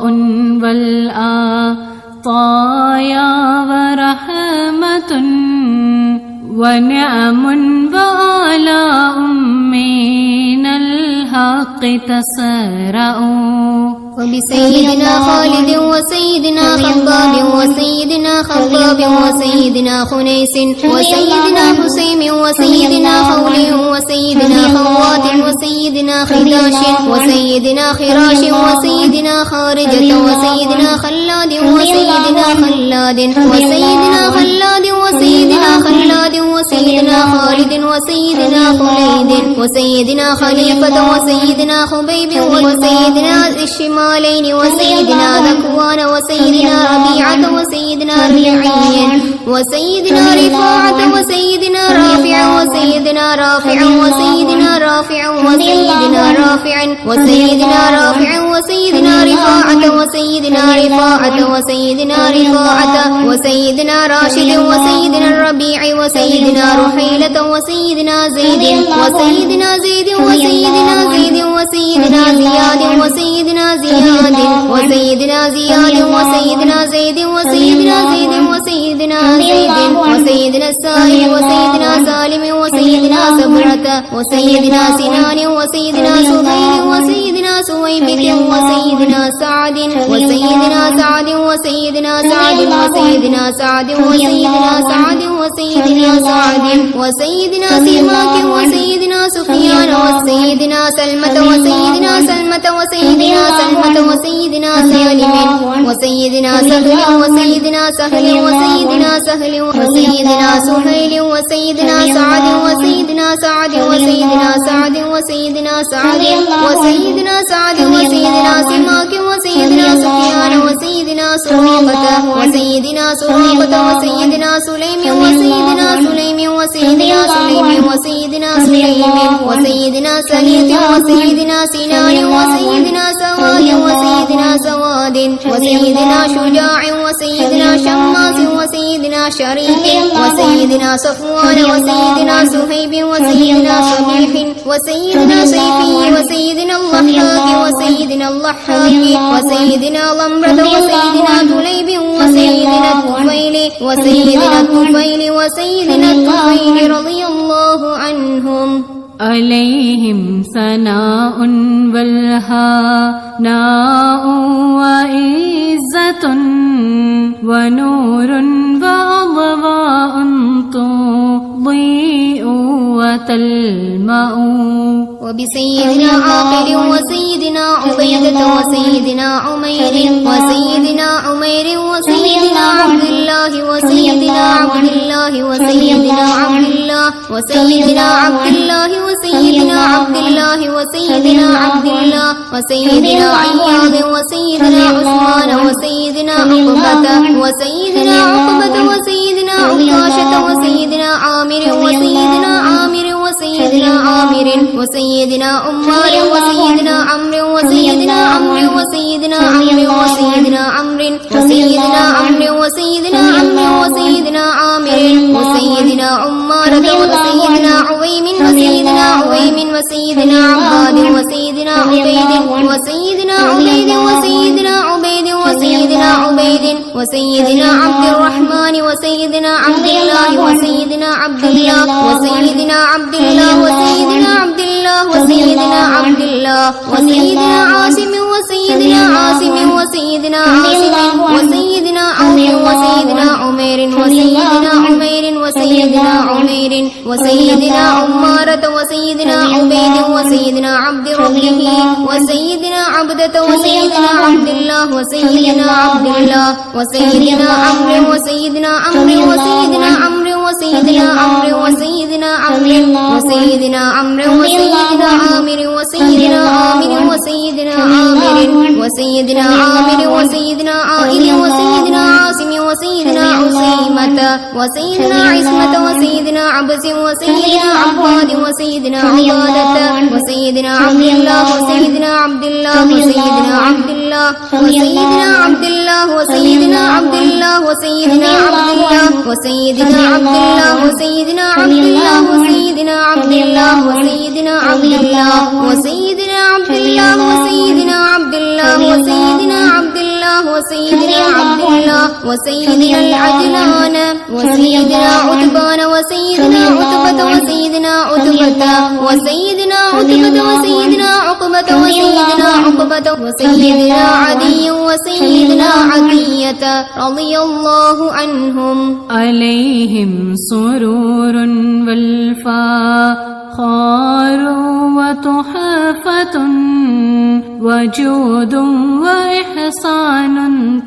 والعطايا ورحمة ونعم وآلاء من الحق تسرعوا. وبسيدنا خالد وسيدنا خباب وسيدنا خباب وسيدنا خنيس وسيدنا حسيم وسيدنا خول وسيدنا خوات وسيدنا خداش وسيدنا خراش وسيدنا خارجة وسيدنا خلاد وسيدنا خلاد وسيدنا خلاد وسيدنا خلاد وسيدنا خالد وسيدنا خليد وسيدنا خليفة وسيدنا خبيب وسيدنا الشمالين وسيدنا ذكوان وسيدنا ربيعة وسيدنا ربيعي وسيدنا رفاعة وسيدنا رافع وسيدنا رافع وسيدنا رافع وسيدنا رافع وسيدنا رافع وسيدنا رفاعة وسيدنا رفاعة وسيدنا رفاعة وسيدنا راشد وسيدنا الربيع وسيدنا رحيلة وسيدنا زيد وسيدنا زيد وسيدنا زيد وسيدنا زياد وسيدنا زياد وسيدنا زياد وسيدنا زيد وسيدنا زيد وسيدنا زيد وسيدنا السائل وسيدنا سالم وسيدنا سبرة وسيدنا سنان وسيدنا سهيل وسيدنا سويبك وسيدنا سعد وسيدنا سعد وسيدنا سعد وسيدنا سعد وسيدنا سعد وسيدنا سعد وسيدنا سماك وسيدنا سفيان وسيدنا سلمة وسيدنا سلمة وسيدنا سلمة وسيدنا سالم وسيدنا سهل وسيدنا سهل وسيدنا سهل وسيدنا سهيل وسيدنا سعد وسيدنا سعد وسيدنا سعد وسيدنا سعد وسيدنا سعد وسيدنا سماك وسيدنا سفيان وسيدنا سراقة وسيدنا سراقة وسيدنا سليم وسيدنا سليم وسيدنا سليم وسيدنا سليم وسيدنا سليط وسيدنا سنان وسيدنا سواد وسيدنا سواد وسيدنا شجاع وسيدنا شماس وسيدنا شريك وسيدنا صفوان وسيدنا سهيب وسيدنا صبيح وسيدنا سيفي وسيدنا اللحاق وسيدنا اللحاق وسيدنا ضمرة وسيدنا دليب وسيدنا الطفيل وسيدنا الطفيل وسيدنا الطفيل رضي الله عنهم. عليهم ثناء والهناء وعزة ونور وأضواء تضيء وتلمع وبسيدنا عاقل وسيدنا عبيدة وسيدنا عمير وسيدنا عمير وسيدنا عبد الله وسيدنا عبد الله وسيدنا عبد الله وسيدنا عبد الله وسيدنا عبد الله وسيدنا عبد الله وسيدنا عياض وسيدنا عثمان وسيدنا عقبة وسيدنا عقبة وسيدنا عكاشة وسيدنا عامر وسيدنا عامر وسيدنا عامر وسيدنا عمار وسيدنا عمرو وسيدنا عمرو وسيدنا عمرو وسيدنا عمرو وسيدنا عمرو وسيدنا عمرو وسيدنا عامر وسيدنا عمارة وسيدنا عويم وسيدنا عويم وسيدنا عباد وسيدنا عبيد وسيدنا عبيد وسيدنا عبيد وسيدنا عبيد وسيدنا عبد الرحمن وسيدنا عبد الله وسيدنا عبد الله وسيدنا عبد الله وسيدنا عبد الله وسيدنا عبد الله وسيدنا عاصم وسيدنا عاصم وسيدنا عاصم وسيدنا عمر وسيدنا عمير وسيدنا عمير وسيدنا عمير وسيدنا عمارة وسيدنا عبيد وسيدنا عبد ربه وسيدنا عبدة وسيدنا عبد الله وسيدنا عبد الله وسيدنا عمرو وسيدنا عمرو وسيدنا عمرو وسيدنا عمرو وسيدنا عمرو وسيدنا عمرو وسيدنا عامر وسيدنا عامر وسيدنا عامر وسيدنا عامر وسيدنا عائل وسيدنا عاصم وسيدنا عسيمة وسيدنا عصمة وسيدنا عبس وسيدنا عباد وسيدنا عبادة وسيدنا عبد الله وسيدنا عبد الله وسيدنا عبد الله وسيدنا عبد الله وسيدنا عبد الله وسيدنا عبد الله وسيدنا عبد الله وسيدنا عبد الله وسيدنا عبد الله وسيدنا عبد الله وسيدنا عبد الله وسيدنا عبد الله وسيدنا عبد الله وسيدنا عبد الله وسيدنا العدنان وسيدنا عتبان وسيدنا عتبة وسيدنا عتبة وسيدنا عتبة وسيدنا عقبة وسيدنا عقبة وسيدنا عدي وسيدنا عدية رضي الله عنهم. عليهم سرور والفخار وتحفة وجود وإحسان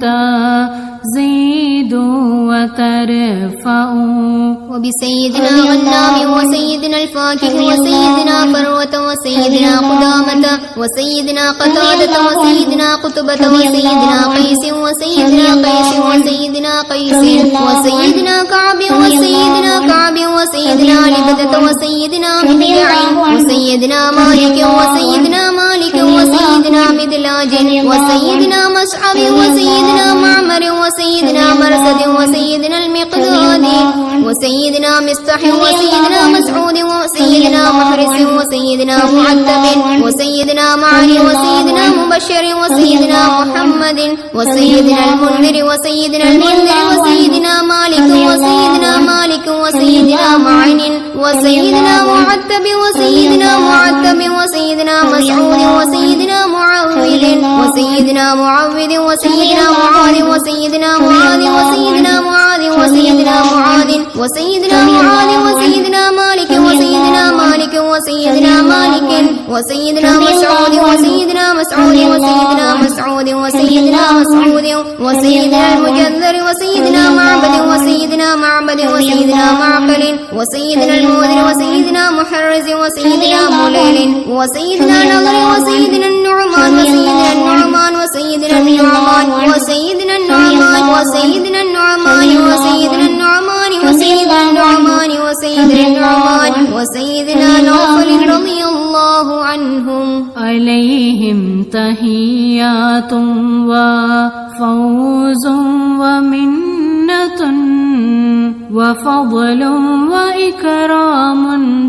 تزيد وترفع وبسيدنا غنام وسيدنا الفاكه وسيدنا فروة وسيدنا قدامة وسيدنا قتادة وسيدنا قتبة وسيدنا قيس وسيدنا قيس وسيدنا قيس وسيدنا كعب وسيدنا كعب وسيدنا لبدة وسيدنا مدلع وسيدنا مالك وسيدنا مالك وسيدنا مدلاج وسيدنا مصعب وسيدنا معمر وسيدنا مرسد وسيدنا المقداد وسيدنا مستح وسيدنا مسعود وسيدنا محرس وسيدنا معتب وسيدنا معن وسيدنا مبشر وسيدنا محمد وسيدنا المنذر وسيدنا المنذر وسيدنا مالك وسيدنا مالك وسيدنا معن وسيدنا معتب وسيدنا معتب وسيدنا مسعود وسيدنا معوذ وسيدنا معوذ وسيدنا معاذ وسيدنا معاذ وسيدنا معاذ وسيدنا معاذ وسيدنا معاذ وسيدنا مالك وسيدنا مالك وسيدنا مالك وسيدنا مسعود وسيدنا مسعود وسيدنا مسعود وسيدنا مسعود وسيدنا المجذر وسيدنا معبد وسيدنا معبد وسيدنا معقل وسيدنا المنذر وسيدنا محرز وسيدنا مليل وسيدنا نضر وسيدنا النعمان وسيدنا النعمان وسيدنا النعمان وسيدنا النعمان وسيدنا النعمان وسيدنا النعمان وسيدنا النعمان وسيدنا النعمان وسيدنا نوفل رضي الله عنهم. عليهم تحيات وفوز ومنة وفضل وإكرام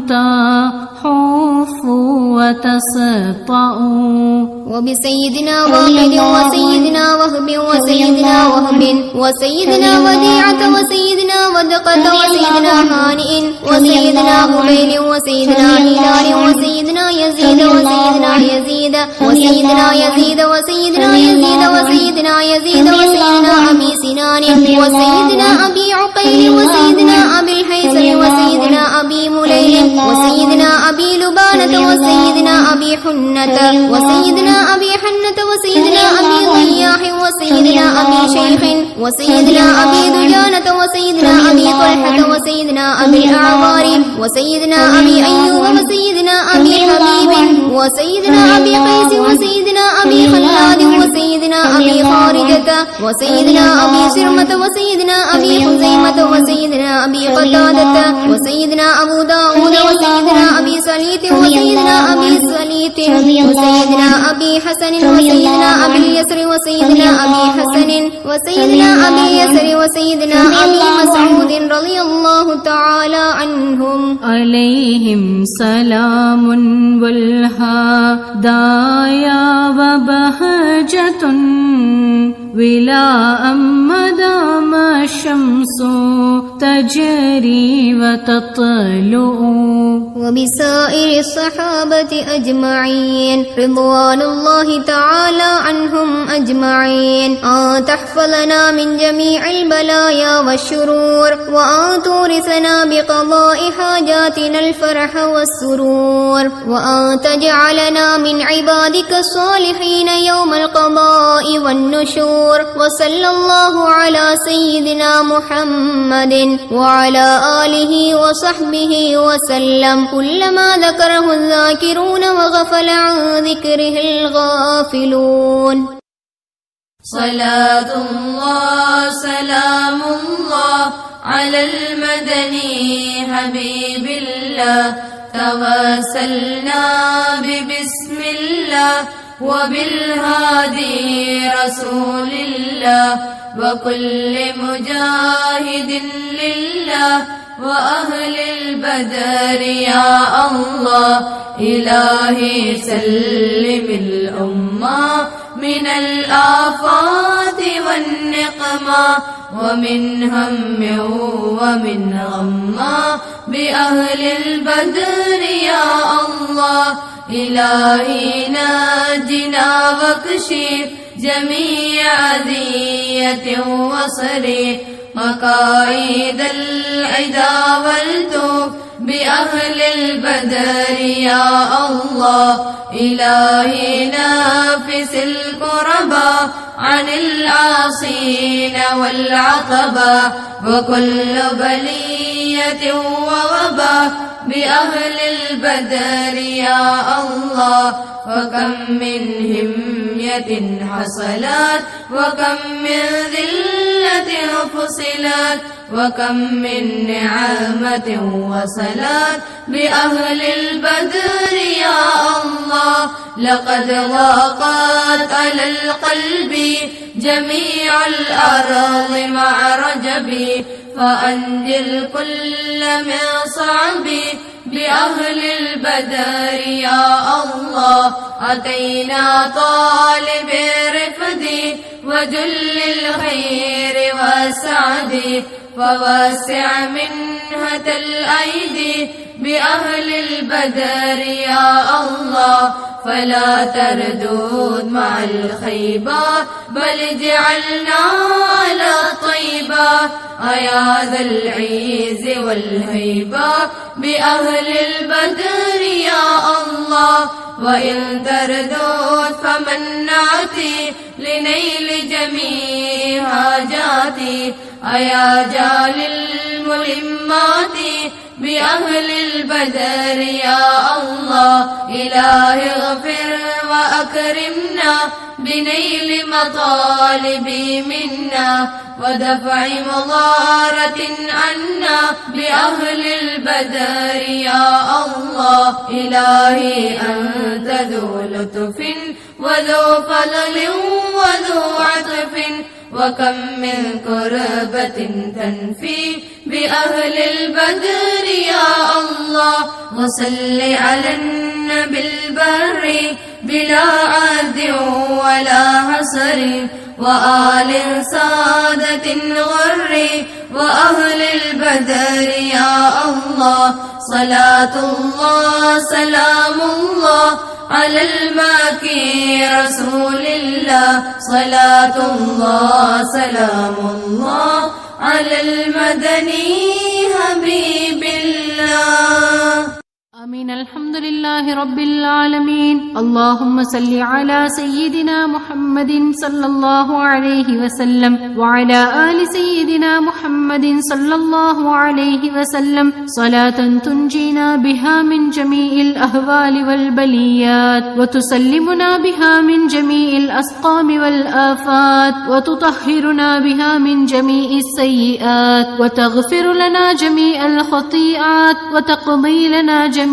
تحف وتسطأ. وبسيدنا واحد وسيدنا وهب وسيدنا وهب وسيدنا وديعة وسيدنا ودقة وسيدنا هانئ وسيدنا هبيل وسيدنا هلال وسيدنا يزيد وسيدنا يزيد وسيدنا يزيد وسيدنا يزيد وسيدنا يزيد وسيدنا أبي سنان وسيدنا أبي عقيل وسيدنا أبي الهيثم وسيدنا أبي مليل وسيدنا أبي لبانة وسيدنا أبي حنة وسيدنا أبي حنة وسيدنا أبي ضياح وسيدنا أبي شيخ وسيدنا أبي دجانة وسيدنا أبي طلحة وسيدنا أبي الأعوار وسيدنا أبي أيوب وسيدنا أبي حبيب وسيدنا أبي قيس وسيدنا أبي خلاد وسيدنا أبي خارجة وسيدنا أبي سرمة وسيدنا أبي خزيمة وسيدنا أبي قتادة وسيدنا أبو داود وسيدنا أبي سليت وسيدنا أبي سليت وسيدنا أبي حسن وسيدنا أبي اليسر وسيدنا أبي حسن وسيدنا أبي اليسر وسيدنا أبي مسعود رضي الله تعالى عنهم. عليهم سلام والهدايا وبهجة ولا مدام الشمس تجري وتطلع. وبسائر الصحابة أجمعين رضوان الله تعالى عنهم أجمعين أن تحفظنا من جميع البلايا والشرور وأن تورثنا بقضاء حاجاتنا الفرح والسرور وأن تجعلنا من عبادك الصالحين يوم القضاء والنشور. وصلى الله على سيدنا محمد وعلى آله وصحبه وسلم كلما ذكره الذاكرون وغفل عن ذكره الغافلون. صلاة الله سلام الله على المدني حبيب الله توسلنا ببسم الله وبالهادي رسول الله وكل مجاهد لله وأهل البدر يا الله. إلهي سلم الأمة من الآفات والنقمة ومن هم ومن غمة بأهل البدر يا الله. إلهي ناجنا واكشف جميع أذية وصريح مكايد العدا والتوب بأهل البدر يا الله. إلهي نافس الكربا عن العاصين والعقبة وكل بلية ووبا بأهل البدر يا الله. وكم من همية حصلت وكم من ذلة فصلت وكم من نعمة وصلت بأهل البدر يا الله. لقد ضاقت على القلب جميع الأرض مع رجبي فأنجل كل من صعبي بأهل البدر يا الله. أتينا طالب رفدي وجل الخير والسعد فوسع منهة الأيدي بأهل البدر يا الله. فلا تردود مع الخيبات بل اجعلنا على الطيبات أيا ذا العز والهيبة بأهل البدر وإن تردد فمنعتي لنيل جميع حاجاتي أيا جال الملمات بأهل البدر يا الله إلهي اغفر وأكرمنا بنيل مطالبي منا ودفع مضارة عنا بأهل البدر يا الله إلهي أنت ذو لطف وذو فضل وذو عطف وكم من كربة تنفي بأهل البدر يا الله وصل على النبي البر بلا عد ولا حصر وآل سادة غر وأهل البدر يا الله صلاة الله سلام الله على الماكي رسول الله صلاة الله سلام الله على المدني حبيب الله. آمين. الحمد لله رب العالمين. اللهم صل على سيدنا محمد صلى الله عليه وسلم وعلى آل سيدنا محمد صلى الله عليه وسلم صلاة تنجينا بها من جميع الأهوال والبليات وتسلمنا بها من جميع الأسقام والآفات وتطهرنا بها من جميع السيئات وتغفر لنا جميع الخطيئات وتقضي لنا جميع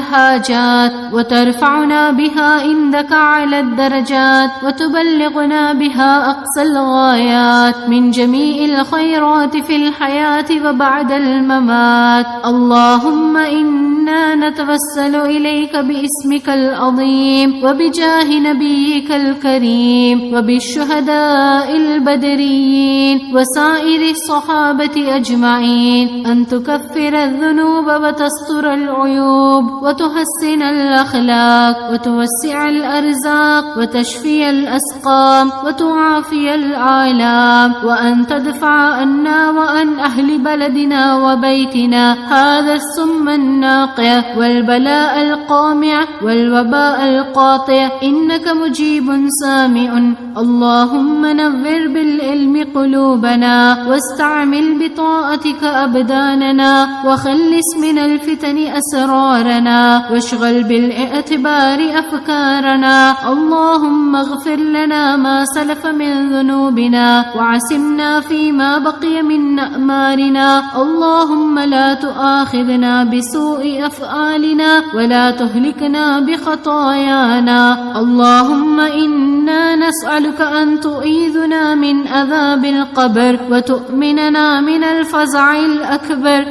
الحاجات وترفعنا بها عندك على الدرجات وتبلغنا بها أقصى الغايات من جميع الخيرات في الحياة وبعد الممات. اللهم إنا نتوسل إليك باسمك العظيم وبجاه نبيك الكريم وبالشهداء البدريين وسائر الصحابة أجمعين أن تكفر الذنوب وتستر العيوب وتحسن الأخلاق وتوسع الأرزاق وتشفي الأسقام وتعافي الآلام وأن تدفع عنا وعن أهل بلدنا وبيتنا هذا السم الناقع والبلاء القامع والوباء القاطع إنك مجيب سامع. اللهم نور بالعلم قلوبنا واستعمل بطاعتك أبداننا وخلص من الفتن أسرارنا واشغل بالاعتبار أفكارنا. اللهم اغفر لنا ما سلف من ذنوبنا وعسمنا فيما بقي من أعمارنا. اللهم لا تؤاخذنا بسوء أفعالنا ولا تهلكنا بخطايانا. اللهم إنا نسألك أن تعيذنا من عذاب القبر وتؤمننا من الفزع الأكبر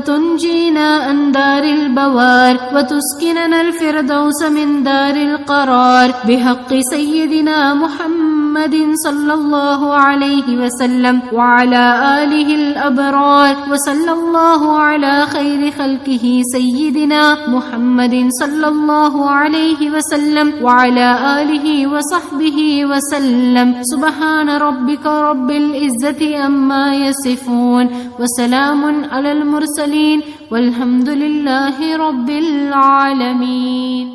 وتنجينا عن دار البوار وتسكننا الفردوس من دار القرار بحق سيدنا محمد صلى الله عليه وسلم وعلى آله الأبرار. وصلى الله على خير خلقه سيدنا محمد صلى الله عليه وسلم وعلى آله وصحبه وسلم. سبحان ربك رب العزة عما يصفون وسلام على المرسلين والحمد لله رب العالمين.